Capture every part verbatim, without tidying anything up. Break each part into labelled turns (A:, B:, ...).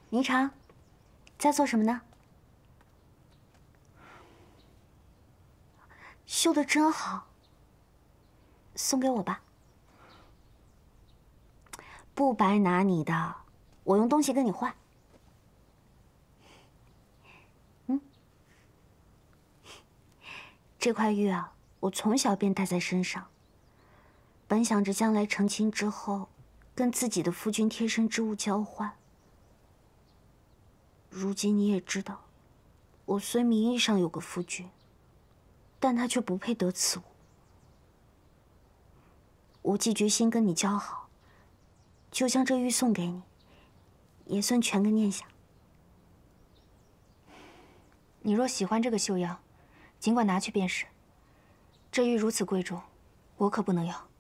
A: 霓裳，在做什么呢？绣的真好，送给我吧。不白拿你的，我用东西跟你换。嗯，这块玉啊，我从小便戴在身上。本想着将来成亲之后，跟自己的夫君贴身之物交换。如今你也知道，我虽名义上有个夫君，但他却不配得此物。我既决心跟你交好，就将这玉送给你，也算全个念想。
B: 你若喜欢这个绣样，尽管拿去便是。这玉如此贵重，我可不能要。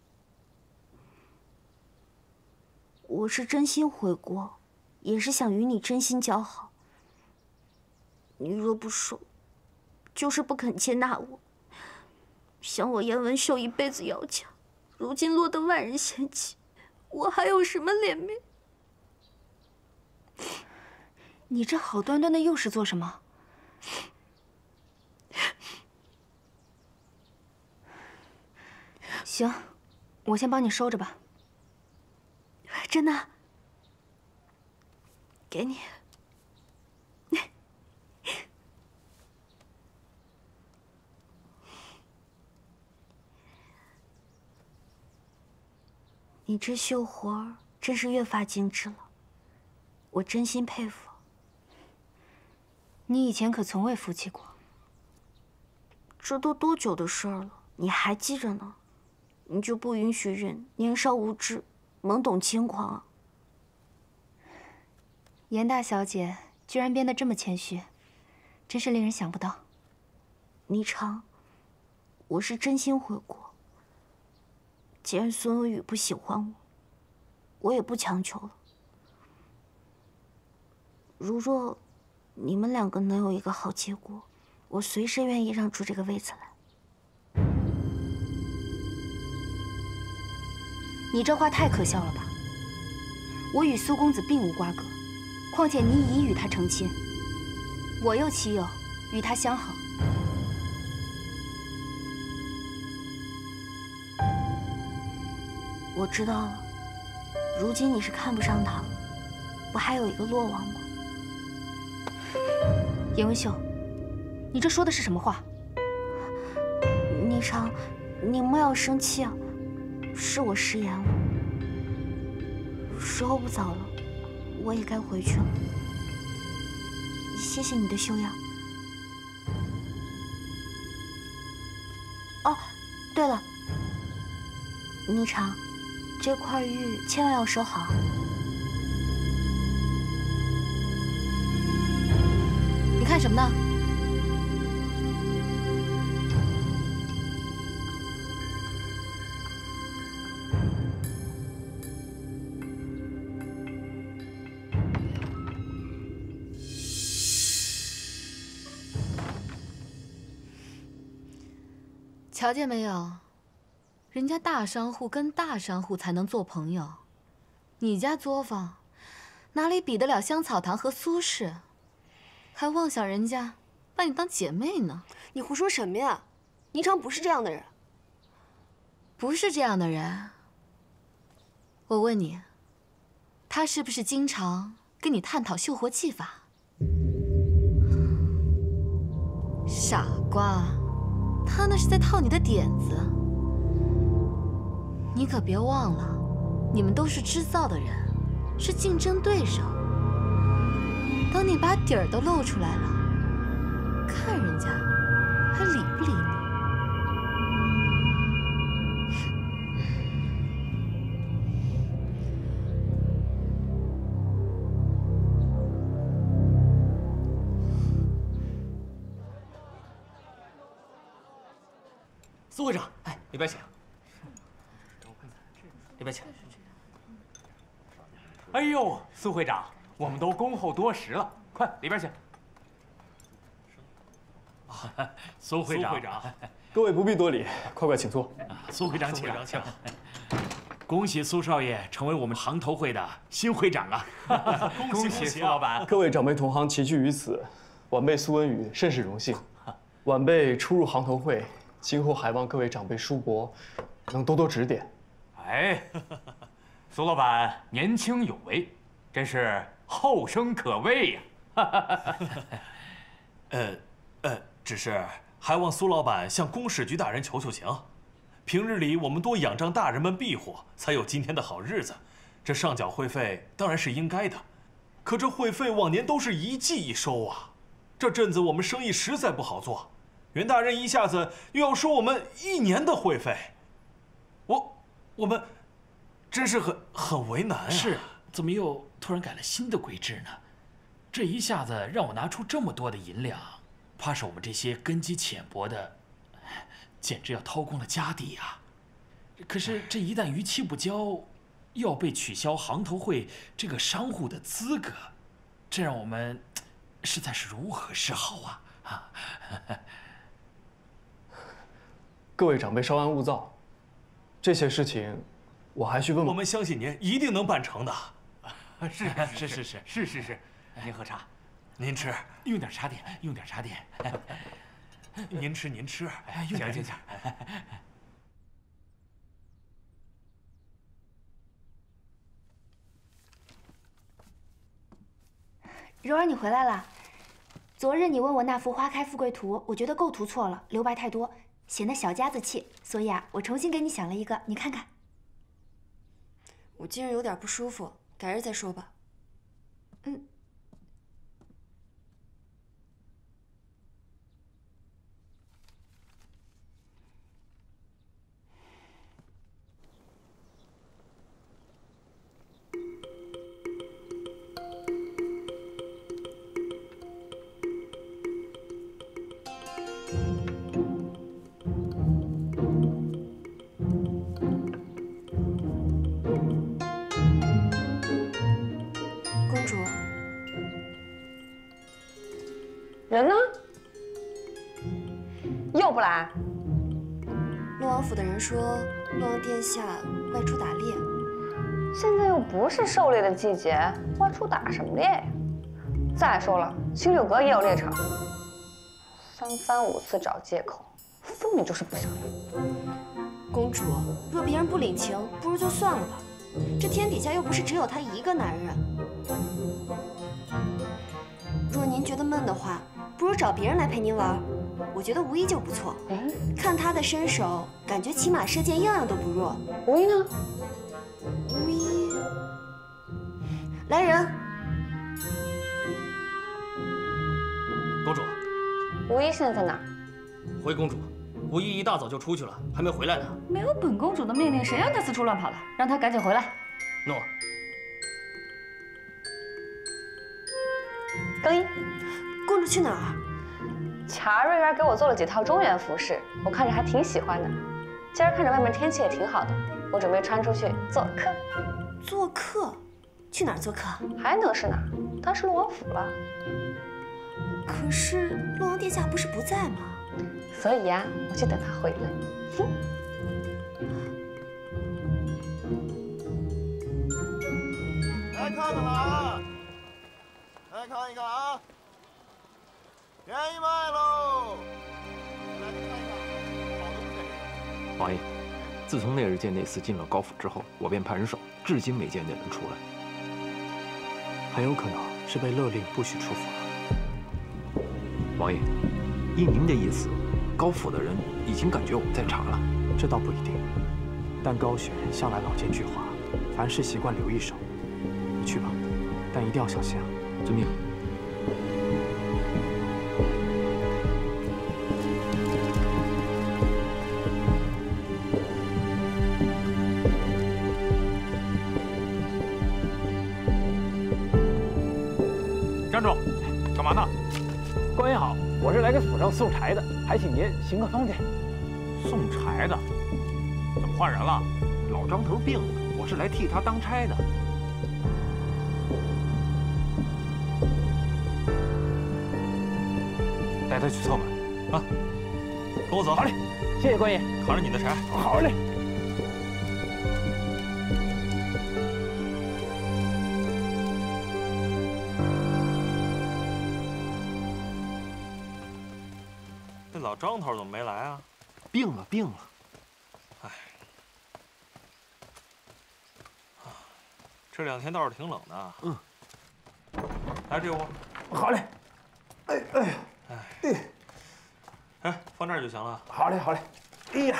A: 我是真心回国，也是想与你真心交好。你若不收，就是不肯接纳我。想我颜文秀一辈子要强，如今落得万人嫌弃，我还有什么脸面？
B: 你这好端端的又是做什么？行，我先帮你收着吧。
A: 真的？给你。你这绣活儿真是越发精致了，我真心佩服。
B: 你以前可从未服气过。
A: 这都多久的事儿了，你还记着呢？你就不允许人年少无知、懵懂轻狂啊？
B: 严大小姐居然变得这么谦虚，真是令人想不到。
A: 霓裳，我是真心回国。既然孙有宇不喜欢我，我也不强求了。如若你们两个能有一个好结果，我随时愿意让出这个位子来。
B: 你这话太可笑了吧！我与苏公子并无瓜葛，况且你已与他成亲，我又岂有与他相好？
A: 我知道了，如今你是看不上他了，不还有一个洛王吗？
B: 严文秀，你这说的是什么话？
A: 霓裳，你莫要生气啊，是我失言了。时候不早了，我也该回去了。谢谢你的绣样。哦，对了，霓裳。这块玉千万要收好。
B: 你看什么呢？瞧见没有？人家大商户跟大商户才能做朋友，你家作坊哪里比得了香草堂和苏氏？还妄想人家把你当姐妹呢？
C: 你胡说什么呀？霓裳不是这样的人。
B: 不是这样的人。我问你，他是不是经常跟你探讨绣活技法？傻瓜，他那是在套你的点子。你可别忘了，你们都是织造的人，是竞争对手。等你把底儿都露出来了，看人家还理不理你。
D: 苏会长，哎，里边请。里边请。
E: 哎呦，苏会长，我们都恭候多时了，快里边请。
D: 啊，苏会长，苏会长，
F: 各位不必多礼，快快请坐。
D: 苏会长，请，请。 恭喜苏少爷成为我们行头会的新会长啊！
E: 恭喜苏老板！
F: 各位长辈同行齐聚于此，晚辈苏文宇甚是荣幸。晚辈初入行头会，今后还望各位长辈叔伯能多多指点。
E: 哎，苏老板年轻有为，真是后生可畏呀！
G: 呃呃，只是还望苏老板向公使局大人求求情。平日里我们多仰仗大人们庇护，才有今天的好日子。这上缴会费当然是应该的，可这会费往年都是一季一收啊。这阵子我们生意实在不好做，袁大人一下子又要收我们一年的会费，我我们真是很很为难啊。
D: 是啊，怎么又突然改了新的规制呢？这一下子让我拿出这么多的银两，怕是我们这些根基浅薄的。简直要掏空了家底呀！可是这一旦逾期不交，又要被取消行头会这个商户的资格，这让我们实在是如何是好啊！啊！
F: 各位长辈稍安勿躁，这些事情我还需问问。
G: 我们相信您一定能办成的。
E: 是是是是是是是，您喝茶，
G: 您吃，
E: 用点茶点，用点茶点。
G: 您吃您吃，
E: 哎，用点用点。
A: 柔儿，你回来了。昨日你问我那幅花开富贵图，我觉得构图错了，留白太多，显得小家子气，所以啊，我重新给你想了一个，你看看。
C: 我今日有点不舒服，改日再说吧。嗯。
H: 人呢？又不来？
C: 洛王府的人说，洛王殿下外出打猎。
H: 现在又不是狩猎的季节，外出打什么猎呀？再说了，青柳阁也有猎场。三番五次找借口，分明就是不想来。
C: 公主，若别人不领情，不如就算了吧。这天底下又不是只有他一个男人。若您觉得闷的话，不如找别人来陪您玩。我觉得无一就不错。嗯，看他的身手，感觉骑马射箭样样都不弱。
H: 无一呢？
C: 无一，来人！
I: 公主，
H: 无一现在在哪？
I: 回公主，无一一大早就出去了，还没回来呢。
B: 没有本公主的命令，谁让他四处乱跑的？让他赶紧回来。
I: 诺。
H: 更衣。
C: 公主去哪儿？
H: 查瑞儿给我做了几套中原服饰，我看着还挺喜欢的。今儿看着外面天气也挺好的，我准备穿出去做客。
C: 做客？去哪儿做客？
H: 还能是哪儿？当是洛王府了。
C: 可是洛王殿下不是不在吗？
H: 所以呀、啊，我就等他回来。哼。
J: 来看看啊！来看一看啊！便宜卖喽！来看一看，好东西。
K: 王爷，自从那日见内司进了高府之后，我便派人守，至今没见那人出来。
F: 很有可能是被勒令不许出府了。
K: 王爷，依您的意思，高府的人已经感觉我们在查了。
F: 这倒不一定，但高玄向来老奸巨猾，凡事习惯留一手。你去吧，但一定要小心啊！
K: 遵命。
E: 站住！干嘛呢？
L: 官爷好，我是来给府上送柴的，还请您行个方便。
E: 送柴的？怎么换人了？
K: 老张头病了，我是来替他当差的。
E: 带他去侧门啊！跟我走。
L: 好嘞，谢谢官爷。
G: 扛着你的柴。
L: 好嘞。
G: 老张头怎么没来啊？
K: 病了，病了。
G: 哎，这两天倒是挺冷的。
K: 嗯。
G: 来这屋。
K: 好嘞。哎哎
G: 哎。哎，放这儿就行了。
K: 好嘞，好嘞。哎呀，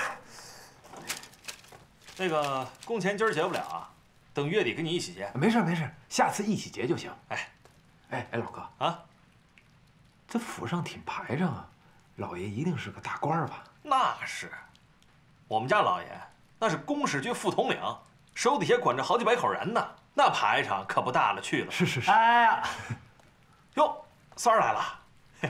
G: 那个工钱今儿结不了啊，等月底跟你一起结。
K: 没事没事，下次一起结就行。
G: 哎，
K: 哎哎，老哥
G: 啊，
K: 这府上挺排场啊，老爷一定是个大官吧？
G: 那是，我们家老爷那是公使局副统领，手底下管着好几百口人呢，那排场可不大了去了。
K: 是是是。
G: 哎呀，哟，三儿来了。嘿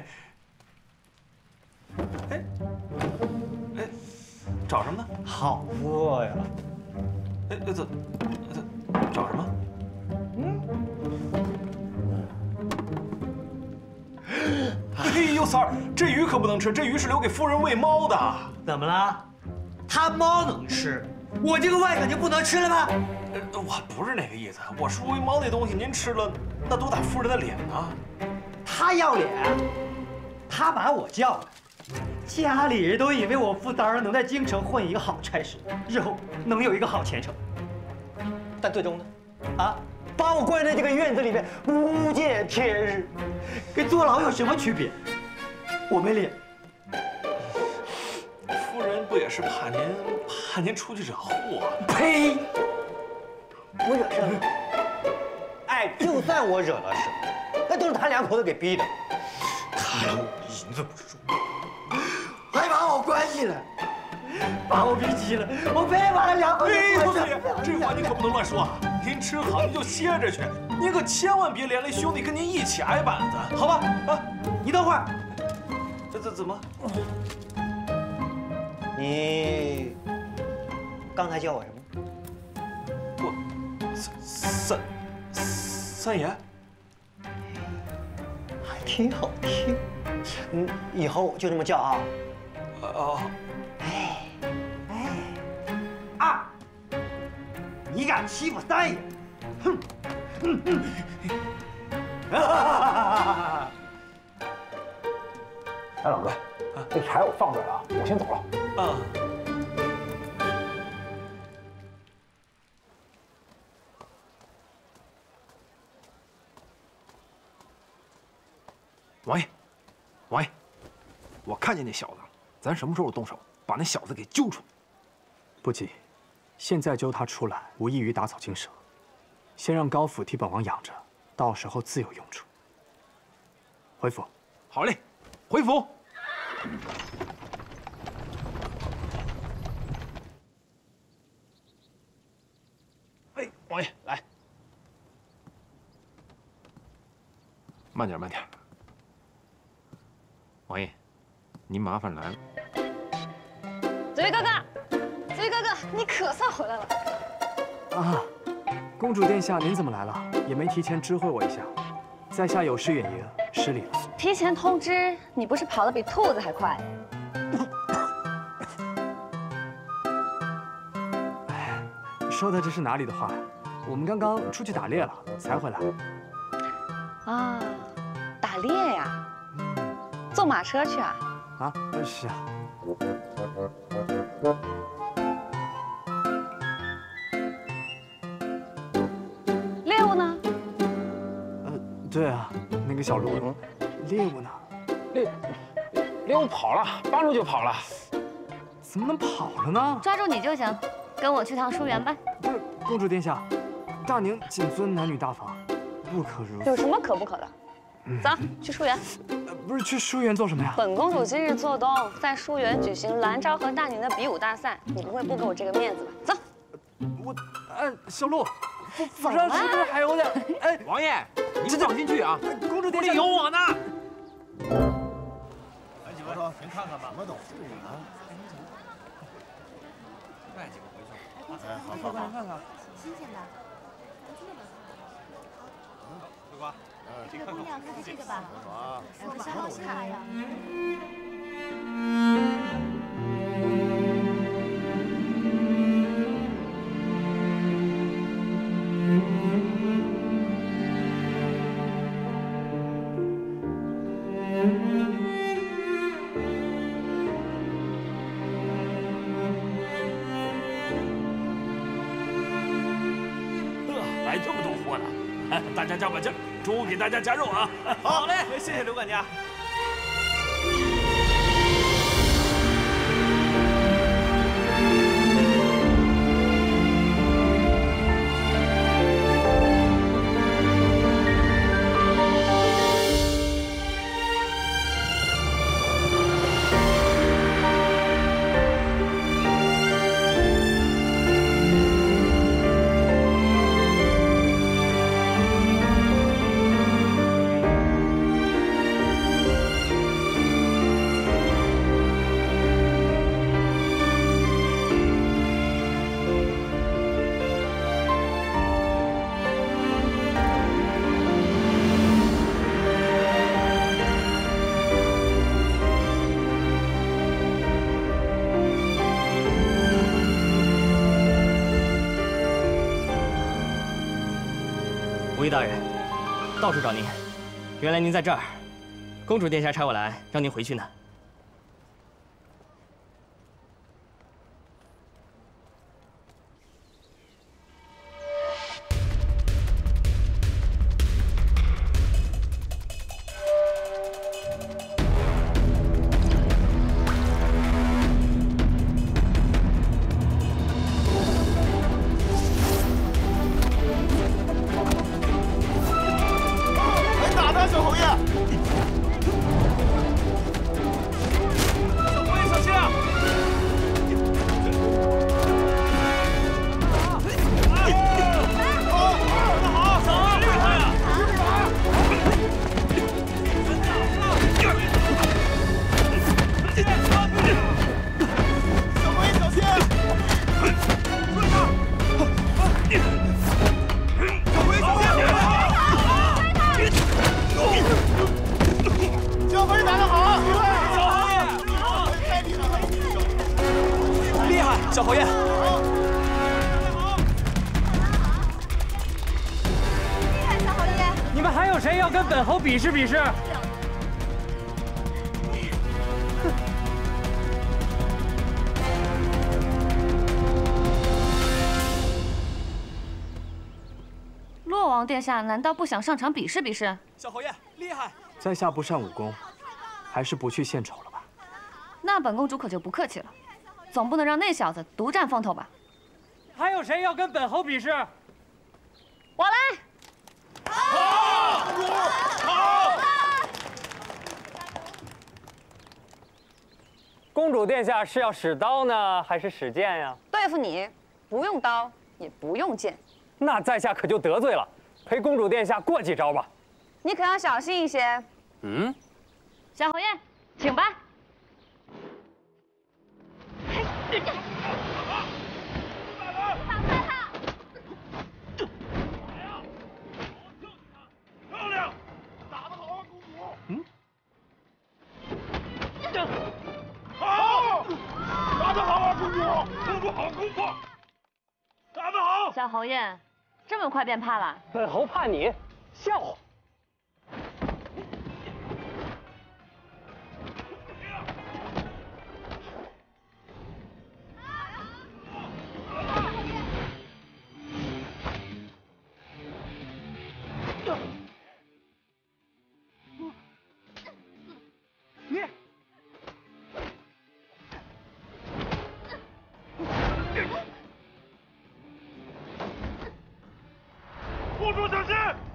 G: 哎哎，找什么呢？
M: 好饿呀！
G: 哎哎，怎怎找什么？嗯。哎呦，三儿，这鱼可不能吃，这鱼是留给夫人喂猫的。
M: 怎么了？他猫能吃，我这个外甥就不能吃了吗？
G: 呃，我不是那个意思，我说喂猫那东西您吃了，那多打夫人的脸啊！
M: 他要脸，他把我叫来。家里人都以为我富三儿能在京城混一个好差事，日后能有一个好前程。但最终呢，啊，把我关在这个院子里面无见天日，跟坐牢有什么区别？我没脸。
G: 夫人不也是怕您怕您出去惹祸？
M: 呸！我惹事了？哎，就算我惹了事，那都是他两口子给逼的。他要我银子不说。还把我关起来，把我逼急了，我非把他两口子关起来。
G: 这话你可不能乱说啊！您吃好您就歇着去，您可千万别连累兄弟跟您一起挨板子，好吧？啊，
M: 你等会儿，
G: 这这怎么？
M: 你刚才叫我什么？
G: 我三三三爷，
M: 还挺好听。嗯，以后就这么叫啊。
G: 哦，
M: 哎哎啊！你敢欺负三爷？哼！嗯嗯。
L: 哎，老哥，这柴我放这儿了啊，我先走了。
G: 啊。
K: 王爷，王爷，我看见那小子了，咱什么时候动手把那小子给揪出来？
N: 不急，现在揪他出来，无异于打草惊蛇。先让高府替本王养着，到时候自有用处。回府。
K: 好嘞，回府。
L: 哎，王爷来。
K: 慢点，慢点。王爷，您麻烦来了。
H: 紫玉哥哥，紫玉哥哥，你可算回来了。
N: 啊，公主殿下，您怎么来了？也没提前知会我一下。在下有失远迎，失礼了。
H: 提前通知，你不是跑得比兔子还快？
N: 哎，说的这是哪里的话？我们刚刚出去打猎了，才回来。
H: 啊，打猎呀？坐马车去啊？
N: 啊，是啊。
H: 猎物呢？
N: 呃，对啊，那个小鹿，猎物呢？
L: 猎猎物跑了，半路就跑了。
N: 怎么能跑了呢？
A: 抓住你就行，跟我去趟书园吧。
N: 不是，公主殿下，大宁谨遵男女大防，不可如此。
H: 有什么可不可的？走，去书园。
N: 不是去书园做什么呀？
H: 本公主今日做东，在书园举行蓝昭和大宁的比武大赛，你不会不给我这个面子吧？走。
N: 我，哎，小鹿，府府上是不是还有点？哎，
K: 王爷，您放心去啊，
N: 公主殿下
K: 有我呢。
J: 来几个说，先看看吧。什么东西啊？
G: 带几个回去。
J: 哎，好好好。
A: 看看，新鲜的。
G: 桂花。
A: 这个姑娘看看这个吧，我可相信她呀。
G: 大家加把劲儿，中午给大家加肉啊！
I: 好嘞，谢谢刘管家。
O: 吴毅大人，到处找您，原来您在这儿。公主殿下差我来，让您回去呢。 小侯爷，
P: 厉害，小侯爷！
L: 你们还有谁要跟本侯比试比试？
B: 洛王殿下难道不想上场比试比试？
O: 小侯爷厉害！
N: 在下不善武功，还是不去献丑了吧。
B: 那本公主可就不客氣了。 总不能让那小子独占风头吧？
L: 还有谁要跟本侯比试？
B: 我来。
J: 好，好。
L: 公主殿下是要使刀呢，还是使剑呀？
H: 对付你，不用刀，也不用剑。
L: 那在下可就得罪了，陪公主殿下过几招吧。
H: 你可要小心一些。
L: 嗯。
B: 小侯爷，请吧。
J: 漂亮，打得好啊，公主！嗯，好，打得好啊，公主！公主好功夫，打得好！
B: 小侯爷，这么快便怕了？
L: 本侯怕你，笑话！
J: 公主小心！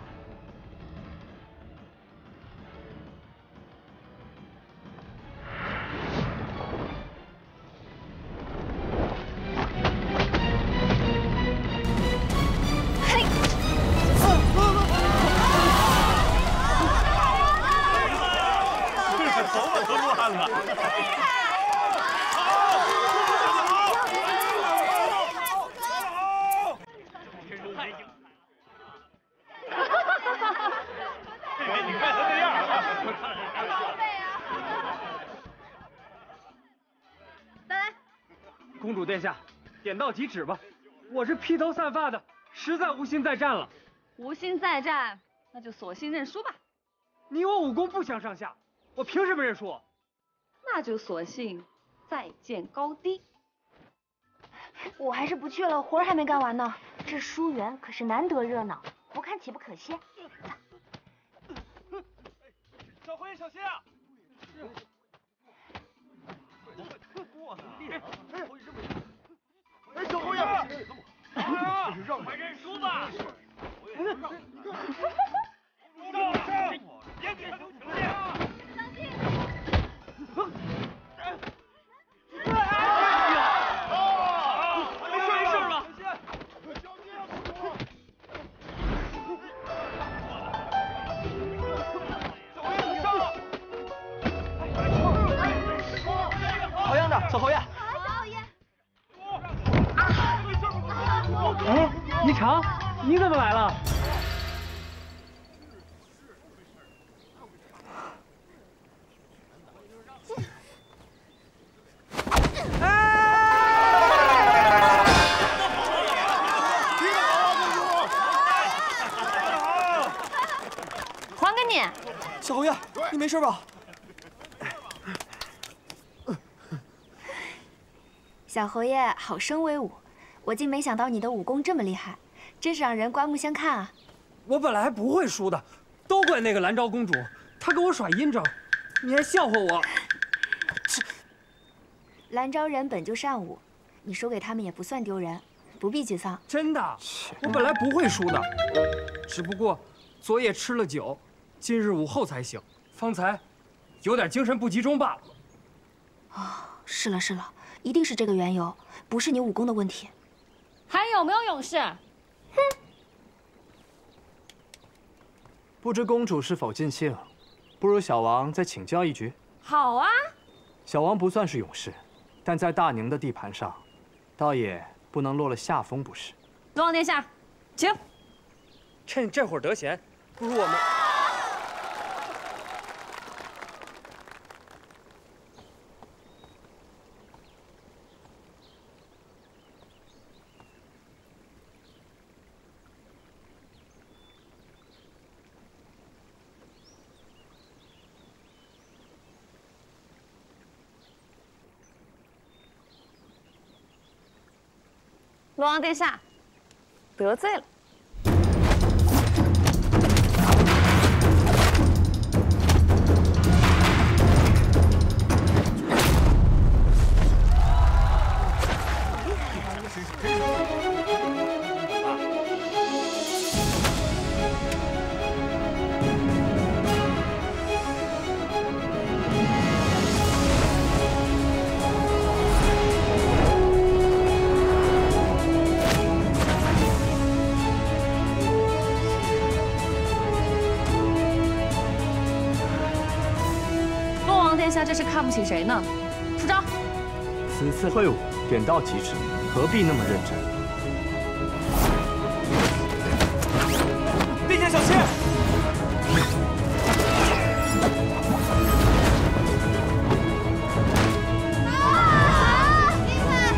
P: 嘿！
J: 这是头发都乱了。
L: 公主殿下，点到即止吧。我是披头散发的，实在无心再战了。
B: 无心再战，那就索性认输吧。
L: 你我武功不相上下，我凭什么认输？
B: 那就索性再见高低。
A: 我还是不去了，活儿还没干完呢。这书园可是难得热闹， 不看岂不可惜？
L: 小侯爷小心啊！是。过呢？哎，小侯爷！啊！快认输吧！上上！别给他留情面！当心！哎呀！啊！没事没事了。
M: 好样的，小侯爷！
L: 哎，一长，你怎么来了？
P: 还给你。
F: 小侯爷，你没事吧？
C: 小侯爷好生威武，我竟没想到你的武功这么厉害，真是让人刮目相看啊！
L: 我本来还不会输的，都怪那个兰昭公主，她给我耍阴招，你还笑话我。
C: 兰昭人本就善武，你输给他们也不算丢人，不必沮丧。
L: 真的，我本来不会输的，只不过昨夜吃了酒，今日午后才醒，方才有点精神不集中罢了。
C: 啊，是了是了。一定是这个缘由，不是你武功的问题。
P: 还有没有勇士？
C: 哼！
N: 不知公主是否尽兴？不如小王再请教一局。
P: 好啊。
N: 小王不算是勇士，但在大宁的地盘上，倒也不能落了下风，不是？
P: 龙王殿下，请。
L: 趁这会儿得闲，不如我们。
P: 龙王殿下，得罪了。这是看不起谁呢？出招！
N: 此次会武点到即止，何必那么认真？
L: 殿下小心！
P: 啊！厉害！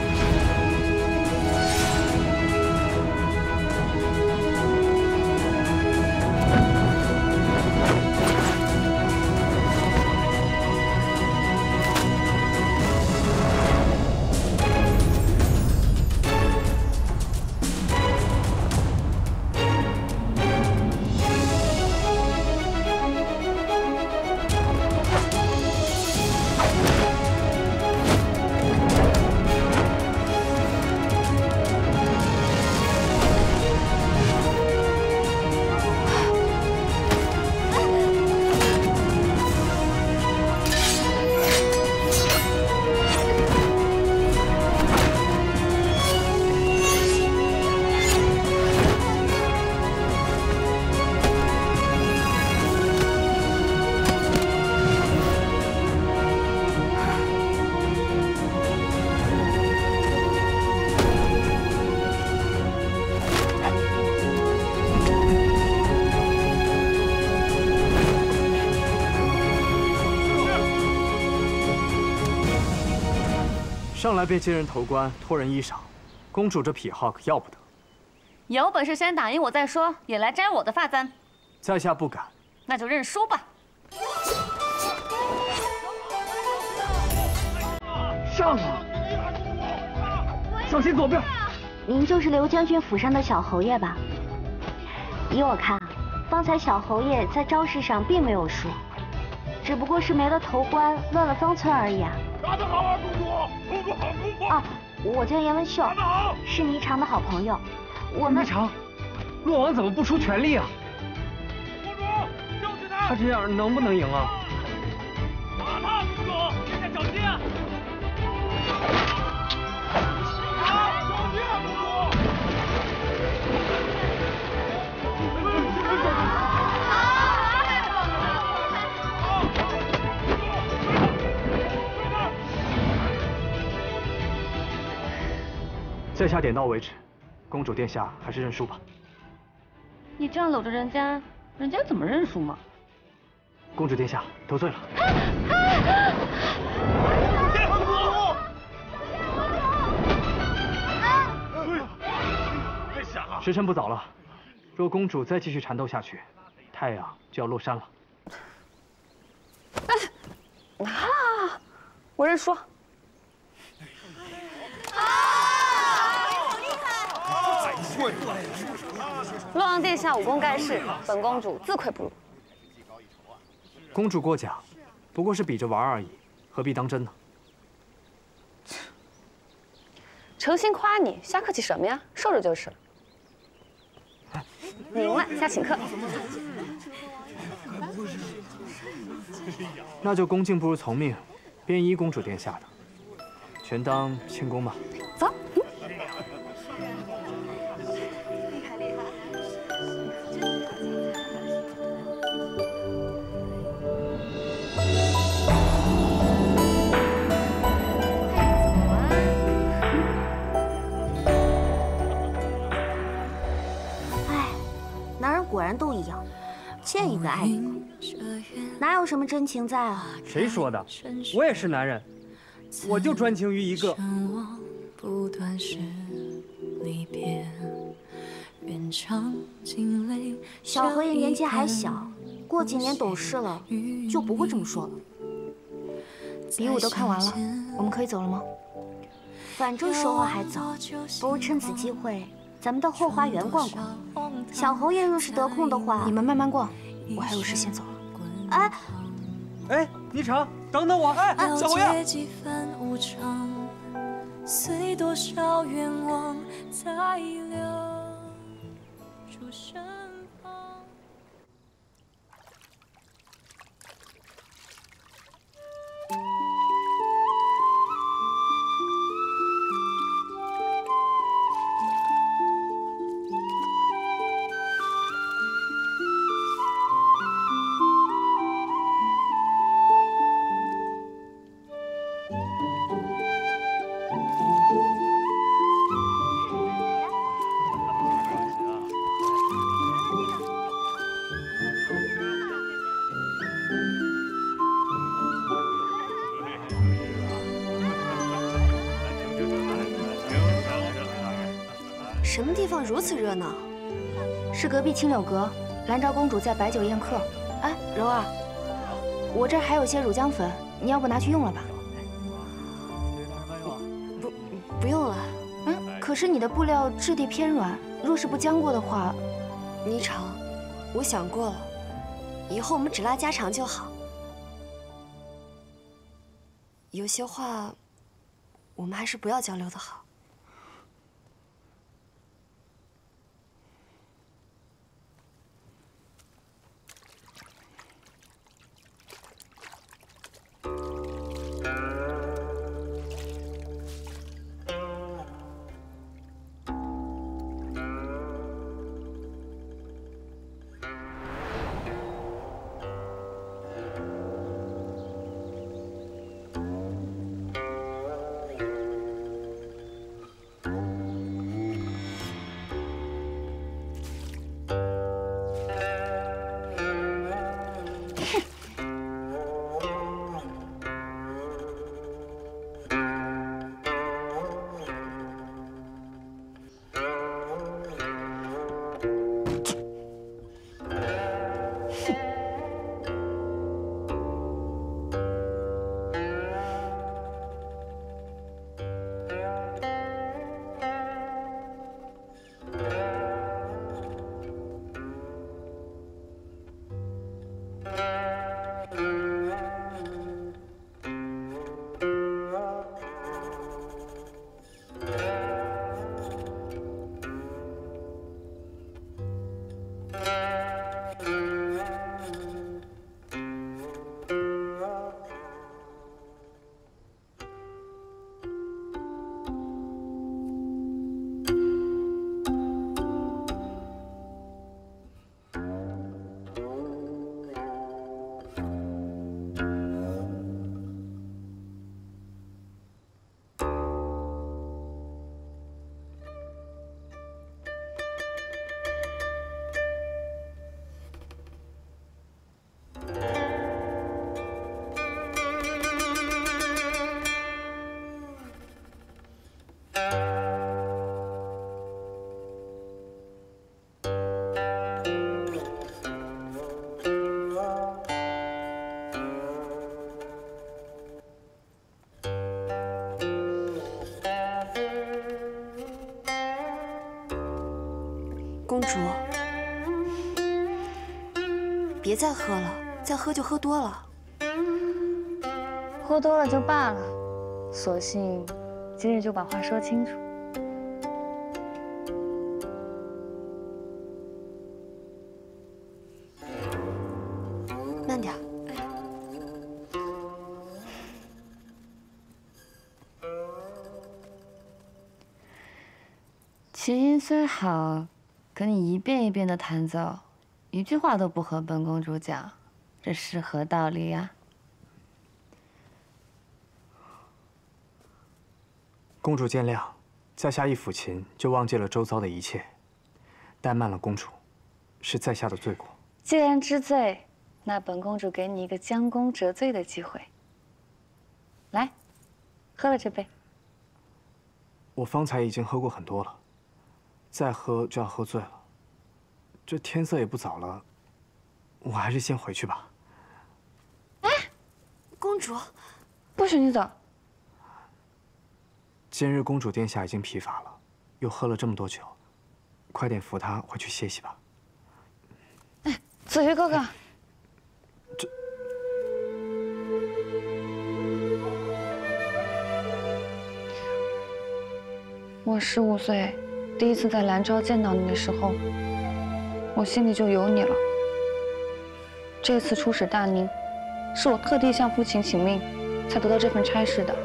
N: 上来便接人头冠，脱人衣裳，公主这癖好可要不得。
P: 有本事先打赢我再说，也来摘我的发簪。
N: 在下不敢。
P: 那就认输吧。
L: 上啊！小心左边。
A: 您就是刘将军府上的小侯爷吧？ 依我看啊，方才小侯爷在招式上并没有输，只不过是没了头冠，乱了方寸而已啊。
J: 打得好啊，公主！公主好功夫！
A: 啊，我叫严文秀，是霓裳的好朋友。我们
L: 霓裳，洛王怎么不出全力啊？
J: 公主，教训他！
L: 他这样能不能赢啊？
J: 打他，公主！殿下小心！啊，小心啊，公主！
N: 在下点到为止，公主殿下还是认输吧。
P: 你这样搂着人家，人家怎么认输嘛？
N: 公主殿下得罪了。时辰不早了，若公主再继续缠斗下去，太阳就要落山了。
H: 哎，啊，我认输。洛王殿下武功盖世，本公主自愧不如。
N: 公主过奖，不过是比着玩而已，何必当真呢？
H: 诚心夸你，瞎客气什么呀？受着就是了。你赢了，下请客。
N: 那就恭敬不如从命，便依公主殿下的，全当庆功吧。
H: 走。
A: 果然都一样，见一个爱一个，哪有什么真情在啊？
L: 谁说的？我也是男人，我就专情于一个。
A: 小侯爷年纪还小，过几年懂事了，就不会这么说了。
B: 比武都看完了，我们可以走了吗？
A: 反正时候还早，不如趁此机会，咱们到后花园逛逛。小侯爷若是得空的话，
B: 你们慢慢逛，我还有事先走了。
A: 哎，
L: 哎，霓裳，等等我！哎，小侯爷。
Q: 随多少愿望才留住身旁。
C: 什么地方如此热闹？
B: 是隔壁青柳阁，兰昭公主在摆酒宴客。哎，柔儿，我这儿还有些乳浆粉，你要不拿去用了吧？
C: 不，不用了。
B: 嗯，可是你的布料质地偏软，若是不浆过的话，
C: 霓裳，我想过了，以后我们只拉家常就好。有些话，我们还是不要交流的好。 公主，别再喝了，再喝就喝多了。
H: 喝多了就罢了，索性今日就把话说清楚。
C: 慢点。
H: 琴音虽好，可你一遍一遍的弹奏，一句话都不和本公主讲，这是何道理呀？
N: 公主见谅，在下一抚琴就忘记了周遭的一切，怠慢了公主，是在下的罪过。
H: 既然知罪，那本公主给你一个将功折罪的机会。来，喝了这杯。
N: 我方才已经喝过很多了，再喝就要喝醉了。这天色也不早了，我还是先回去吧。
C: 哎，公主，
H: 不许你走。
N: 今日公主殿下已经疲乏了，又喝了这么多酒，快点扶她回去歇息吧。
H: 哎，子瑜哥哥，
N: 这
H: 我十五岁第一次在兰州见到你的时候，我心里就有你了。这次出使大宁，是我特地向父亲请命，才得到这份差事的。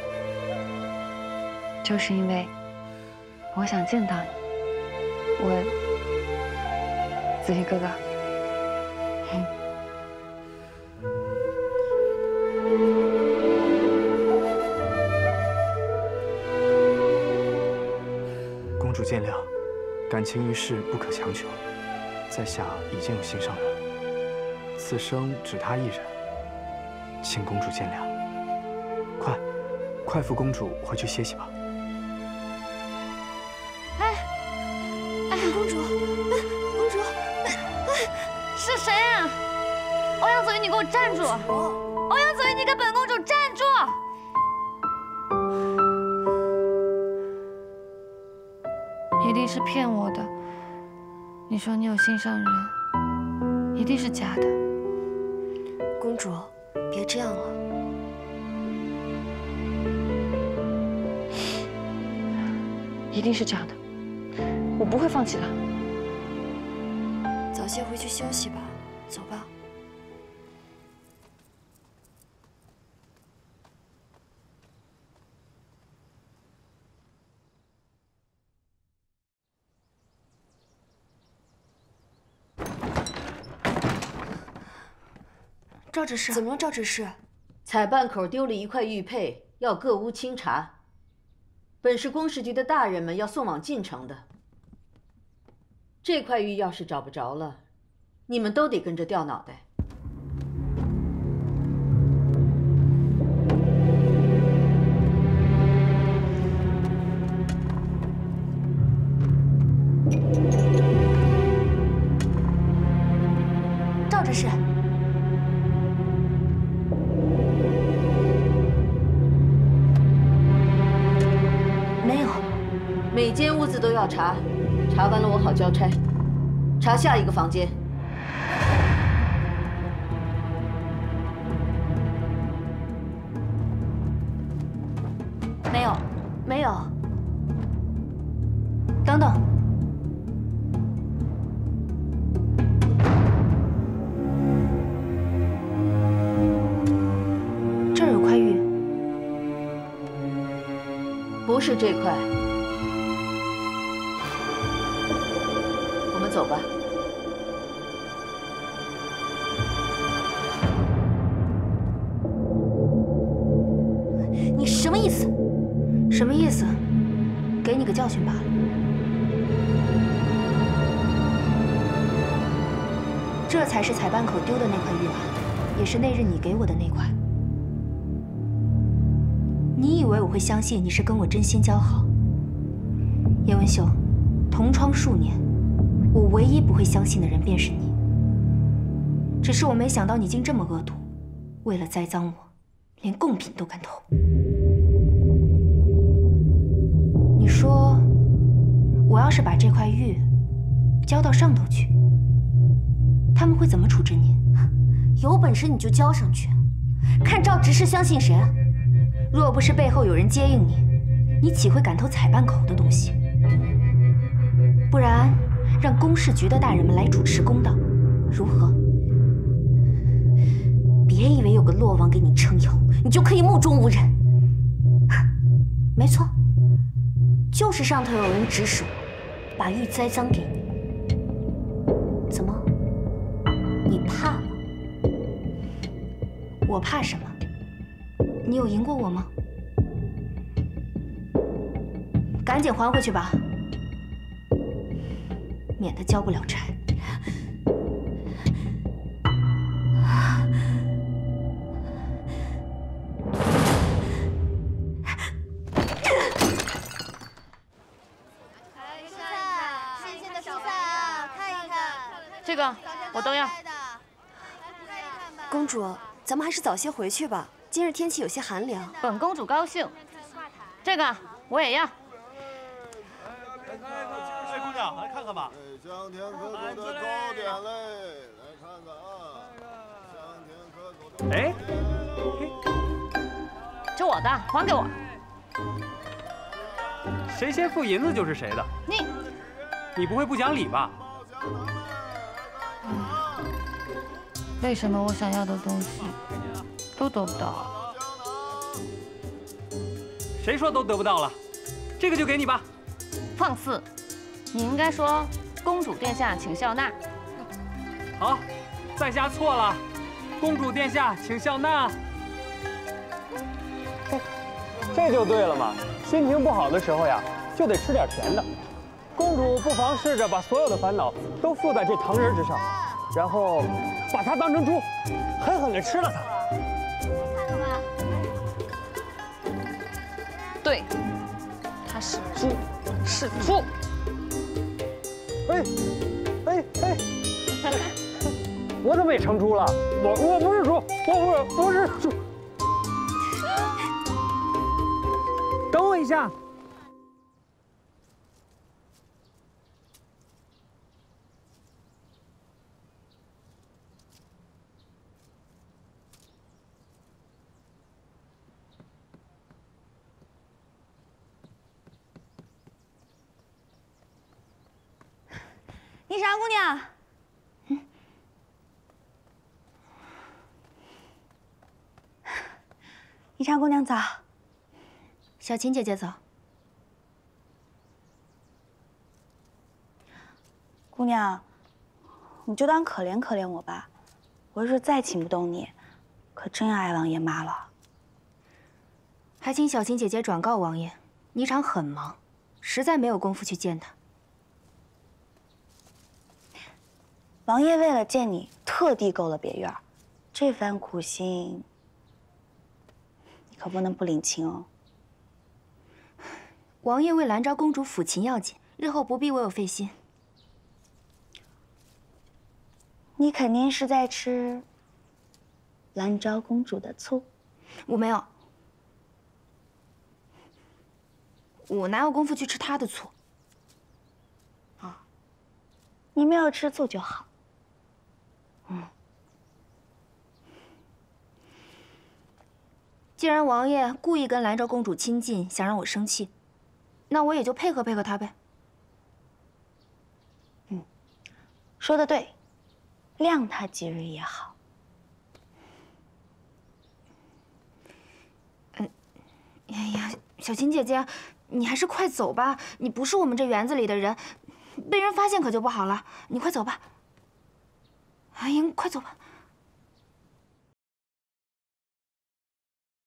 H: 就是因为我想见到你，我子瑜哥哥。
N: 公主见谅，感情一事不可强求，在下已经有心上人，此生只她一人，请公主见谅。快，快扶公主回去歇息吧。
C: 公主，公主，
P: 是谁啊？欧阳子瑜，你给我站住！欧阳子瑜，你给本公主站住！
H: 一定是骗我的。你说你有心上人，一定是假的。
C: 公主，别这样了。
H: 一定是假的。我不会放弃的。
C: 早些回去休息吧，走吧。
A: 赵执事，
C: 怎么了，赵执事？
R: 采办口丢了一块玉佩，要各屋清查。本是公事局的大人们要送往晋城的。这块玉要是找不着了，你们都得跟着掉脑袋。
A: 赵执事，没有，
R: 每间屋子都要查。查完了，我好交差。查下一个房间。
A: 没有，没有。等等，这儿有块玉，
R: 不是这块。走吧。
A: 你什么意思？什么意思？给你个教训罢了。这才是采办口丢的那块玉啊，也是那日你给我的那块。你以为我会相信你是跟我真心交好？叶文秀，同窗数年。我唯一不会相信的人便是你，只是我没想到你竟这么恶毒，为了栽赃我，连贡品都敢偷。你说，我要是把这块玉交到上头去，他们会怎么处置你？有本事你就交上去，看赵执事相信谁啊？若不是背后有人接应你，你岂会敢偷采办口的东西？不然，让公事局的大人们来主持公道，如何？别以为有个洛王给你撑腰，你就可以目中无人。没错，就是上头有人指使我，把玉栽赃给你。怎么？你怕吗？我怕什么？你有赢过我吗？赶紧还回去吧，免得交不了差。
P: 新鲜的蔬菜啊，看一看。这个我都要。
C: 公主，咱们还是早些回去吧。今日天气有些寒凉。
P: 本公主高兴。这个我也要。
J: 哎，姑娘，来看看吧。香甜可口的糕点嘞，来看看啊。香甜可口的。
L: 哎，
P: 这我的，还给我。
L: 谁先付银子就是谁的。
P: 你，
L: 你不会不讲理吧？
P: 为什么我想要的东西都得不到？
L: 谁说都得不到了？这个就给你吧。
P: 放肆！你应该说公主殿下请笑纳。
L: 好，在下错了，公主殿下请笑纳。这就对了嘛，心情不好的时候呀，就得吃点甜的。公主不妨试着把所有的烦恼都附在这糖人之上，然后把它当成猪，狠狠地吃了它。
P: 看了吗？对，它是猪，是猪。
L: 哎，哎哎，我怎么也成猪了？我我不是猪，我不不是猪。等我一下。
A: 霓裳姑娘，嗯，霓裳姑娘早。小琴姐姐早。
S: 姑娘，你就当可怜可怜我吧。我是再请不动你，可真要挨王爷骂了。
A: 还请小琴姐姐转告王爷，霓裳很忙，实在没有功夫去见他。
S: 王爷为了见你，特地购了别院，这番苦心，你可不能不领情哦。
A: 王爷为兰昭公主抚琴要紧，日后不必为我费心。
S: 你肯定是在吃兰昭公主的醋。
A: 我没有，我哪有功夫去吃她的醋？
S: 啊，你没有吃醋就好。嗯，
A: 既然王爷故意跟兰昭公主亲近，想让我生气，那我也就配合配合他呗。
S: 嗯，说得对，谅他几日也好。
A: 嗯，哎呀，小琴姐姐，你还是快走吧，你不是我们这园子里的人，被人发现可就不好了。你快走吧。哎呀，快走吧。